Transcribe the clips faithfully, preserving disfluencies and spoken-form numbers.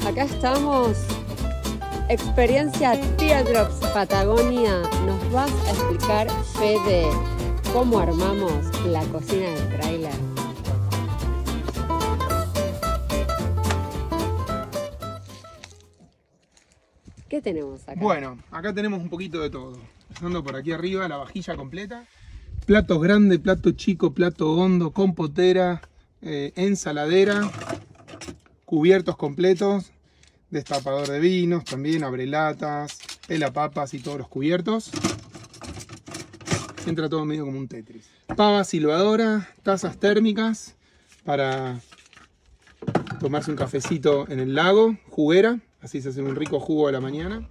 Acá estamos. Experiencia Teardrops Patagonia. Nos vas a explicar, Fede, cómo armamos la cocina del tráiler. ¿Qué tenemos acá? Bueno, acá tenemos un poquito de todo. Empezando por aquí arriba, la vajilla completa. Platos grandes, plato chico, plato hondo, compotera, eh, ensaladera, cubiertos completos, destapador de vinos también, abrelatas, pelapapas y todos los cubiertos. Entra todo medio como un Tetris. Pava silbadora, tazas térmicas para tomarse un cafecito en el lago, juguera, así se hace un rico jugo a la mañana.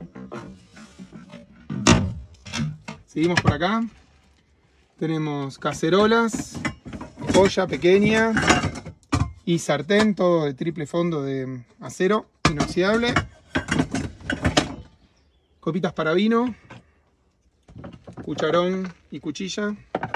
Seguimos por acá. Tenemos cacerolas, olla pequeña y sartén, todo de triple fondo de acero inoxidable. Copitas para vino, cucharón y cuchilla.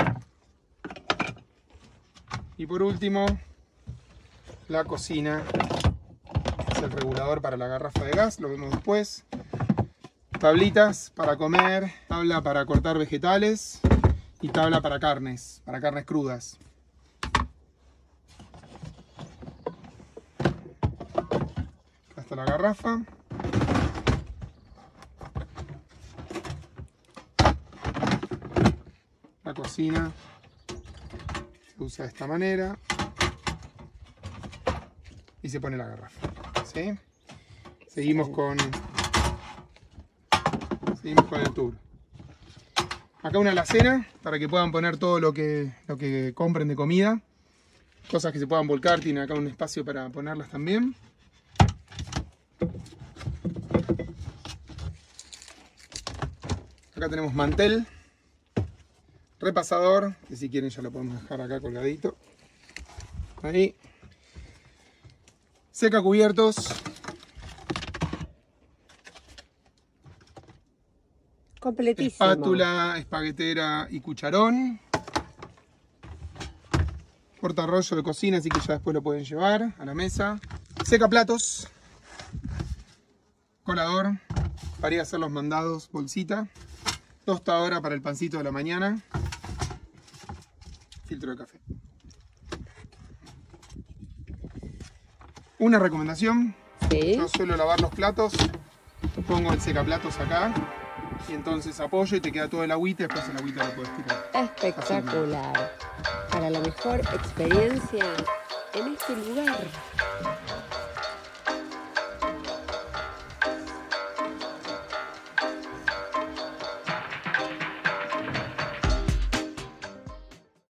Y por último, la cocina. Es el regulador para la garrafa de gas, lo vemos después. Tablitas para comer, tabla para cortar vegetales y tabla para carnes, para carnes crudas. Acá está la garrafa. La cocina se usa de esta manera y se pone la garrafa, ¿sí? Seguimos con, seguimos con el tour. Acá una alacena para que puedan poner todo lo que, lo que compren de comida. Cosas que se puedan volcar, tiene acá un espacio para ponerlas también. Acá tenemos mantel, repasador, que si quieren ya lo podemos dejar acá colgadito. Ahí. Seca cubiertos. Completísimo. Espátula, espaguetera y cucharón. Portarrollo de cocina, así que ya después lo pueden llevar a la mesa. Seca platos. Colador para ir a hacer los mandados, bolsita. Tostadora para el pancito de la mañana. Filtro de café. Una recomendación. ¿Sí? Yo suelo lavar los platos. Pongo el secaplatos acá. Y entonces apoyo y te queda todo el agüita y después el agüita lo puedes tirar. Espectacular. Para la mejor experiencia en este lugar.